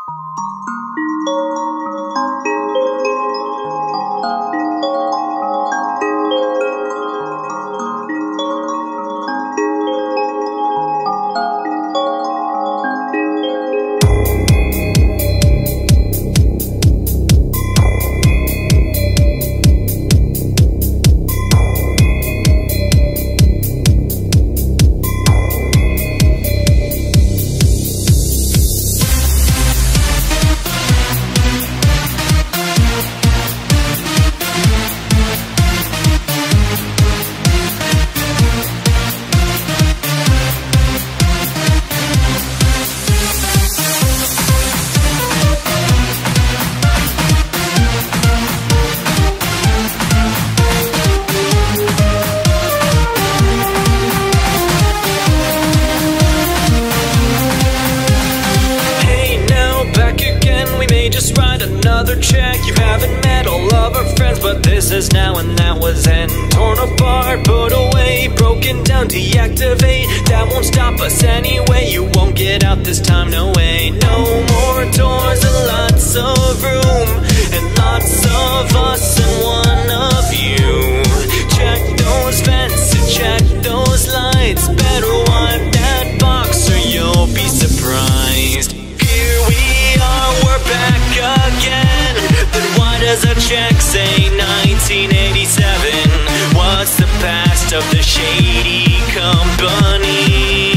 Check, you haven't met all of our friends, but this is now and that was then. Torn apart, put away, broken down, deactivate. That won't stop us anyway. You won't get out this time, no way. No more doors and lots of room, and lots of us and one of you. Check those vents and check those lights. Better wipe that box or you'll be surprised. Here we are, we're back again. But why does a check say 1987? What's the past of the shady company?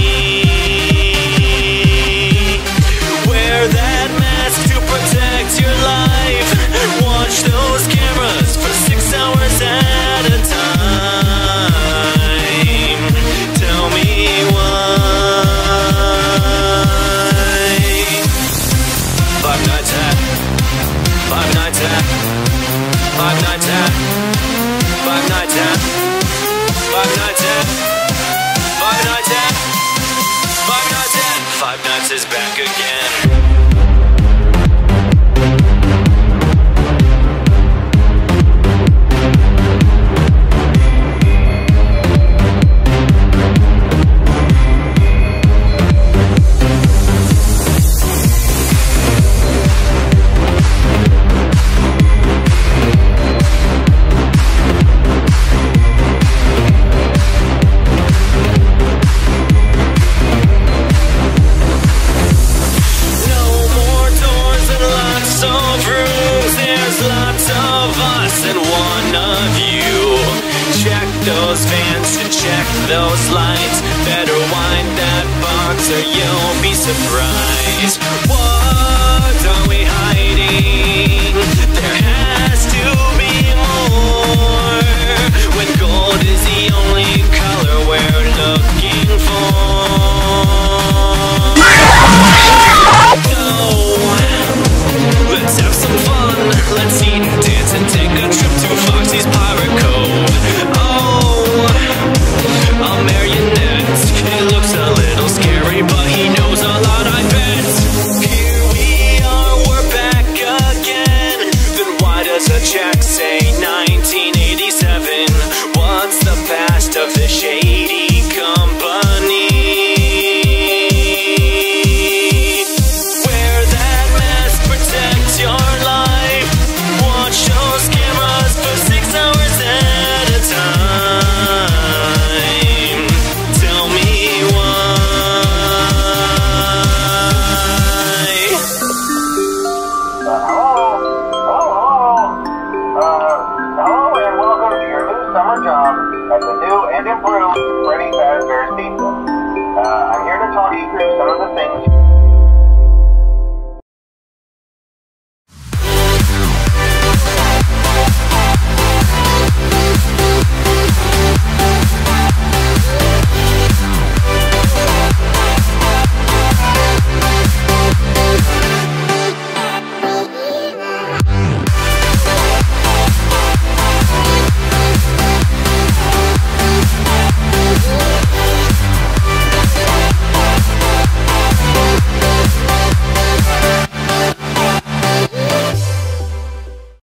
Wear that mask to protect your life. Watch those cameras for 6 hours at a time. Tell me why. 5 nights at 5 nights at 5 nights at 5 nights at 5 nights at 5 nights at 5 nights at 5 nights is back again. Those fans and check those lights. Better wind that box or you'll be surprised. Whoa.